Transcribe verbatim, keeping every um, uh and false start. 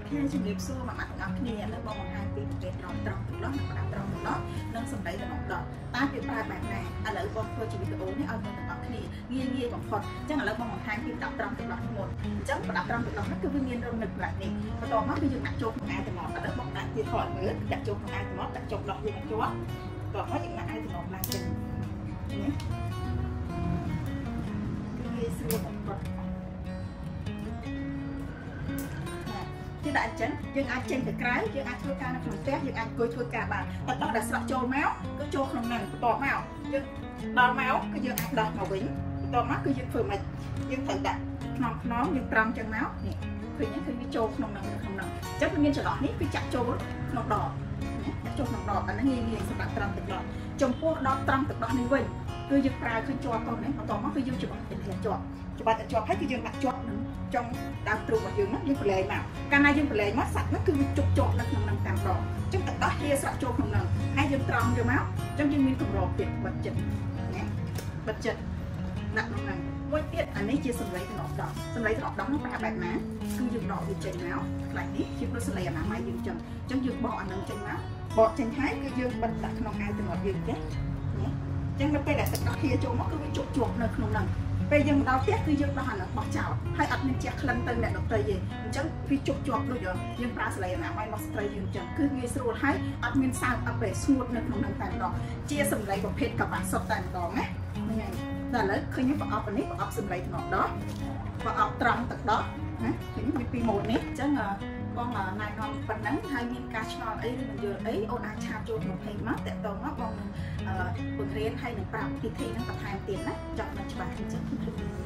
เคជំរាបសួរមកអ្នកទាំងអស់គ្នាឥឡូវបងបង្ហាញពីប្រភេទត្រង់ត្រង់ទឹកដោះនិងប្រដាប់ត្រង់ទឹកដោះនិងសម្ដីតំណដោះតើគេប្រើបែបណាឥឡូវបងធ្វើជាវីដេអូនេះឲ្យបងទាំងអស់គ្នាងាយងាយបំផុតអញ្ចឹងឥឡូវបងបង្ហាញពីប្រដាប់ត្រង់ទឹកដោះមុនអញ្ចឹងប្រដាប់ត្រង់ទឹកដោះនេះគឺវាមានរនឹកបែបនេះបន្ទាប់មកគឺយើងដាក់ចូលក្នុងអាយតំណឥឡូវបងដាក់ទៀតថតមើលដាក់ចូលក្នុងអាយតំណដាក់ចូលដោះយើងដាក់ជាប់បន្ទាប់មកយើងដាក់អាយតំណឡើងវិញនេះគឺងាយស្រួលបំផុតជាដាក់អញ្ចឹងយើងអាចចេញទៅក្រៅយើងអាចធ្វើការនៅក្នុងផ្ទះយើងអាចអង្គុយធ្វើការបានតែដល់តែស្រក់ចូលមកគឺចូលក្នុងហ្នឹងបន្ទាប់មកយើងដល់មកគឺយើងអាចដោះមកវិញបន្ទាប់មកគឺយើងធ្វើមិនយើងត្រូវដាក់ខ្នងខ្នងយើងត្រង់អញ្ចឹងមកនេះឃើញគឺវាចូលក្នុងហ្នឹងក្នុងហ្នឹងអញ្ចឹងវាមានចន្លោះនេះគឺចាក់ចូលក្នុងដបចាក់ចូលក្នុងដបអានេះងាយងាយសម្រាប់ត្រង់ទឹកដោះចំពោះដបត្រង់ទឹកដោះនេះវិញគឺយើងប្រើឃើញជាប់ផងនេះបន្ទាប់មកគឺយើងច្បាស់ទៅជាប់ច្បាស់ទៅជាប់ហើយគឺយើងដាក់ជាប់នឹងចុងដើមទ្រូងរបស់យើងហ្នឹងយើងប្រឡែងមកកាលណាយើងប្រឡែងមកសាច់ហ្នឹងគឺវាជុកជាប់នៅក្នុងហ្នឹងតាមដងអញ្ចឹងទឹកដោះជាស្រក់ចូលក្នុងហ្នឹងហើយយើងត្រង់យកមកអញ្ចឹងយើងមានកម្រទៀតបិទចិត្តណាបិទចិត្តដាក់ក្នុងហ្នឹងមួយទៀតអានេះជាសម្លេងត្រឡប់ដោះសម្លេងត្រឡប់ដោះហ្នឹងប្រើបែបណាគឺយើងដកវាចេញមកខ្លាញ់នេះជាដូចសម្លេងអនាម័យយើងអញ្ចឹងអញ្ចឹងយើងបកអាហ្នឹងចេញមកបកចេញហើយគឺយើងបិទដាក់ក្នុងអាយត្រឡប់យើងចេះណាអញ្ចឹងនៅពេលដែលទឹកដោះជាចូលមកគឺវាជុកជាប់នៅក្នុងហ្នឹងពេលយើងដល់ផ្ទះគឺយើងដោះអាហ្នឹងបោះចោលហើយអត់មានជះក្លិនទៅអ្នកដទៃទេអញ្ចឹងវាជុកជាប់ដូចយើងប្រើស្លេអនាម័យរបស់ស្ត្រីយើងអញ្ចឹងគឺងាយស្រួលហើយអត់មានសើមអត់ពេលស្ងួតនៅក្នុងហ្នឹងតែម្ដងជាសម្លេងប្រភេទកបាសុតតែម្ដងណាហ្នឹងហើយតែឥឡូវឃើញប្រអប់នេះប្រអប់សម្លេងថ្នមដោះប្រអប់ត្រង់ទឹកដោះណាឃើញមានពីរម៉ូតនេះអញ្ចឹងបងណែនាំប៉ុណ្ណឹងហើយមានការឆ្ងល់អីឬមិនយល់អីអូនអាចឆាតចូលក្នុងเพจមកតាក់ទងមកបងនឹងបង្រៀនហើយនឹងប្រាប់ពិធីនឹងបន្ថែមទៀតណាចង់មិនច្បាស់អញ្ចឹង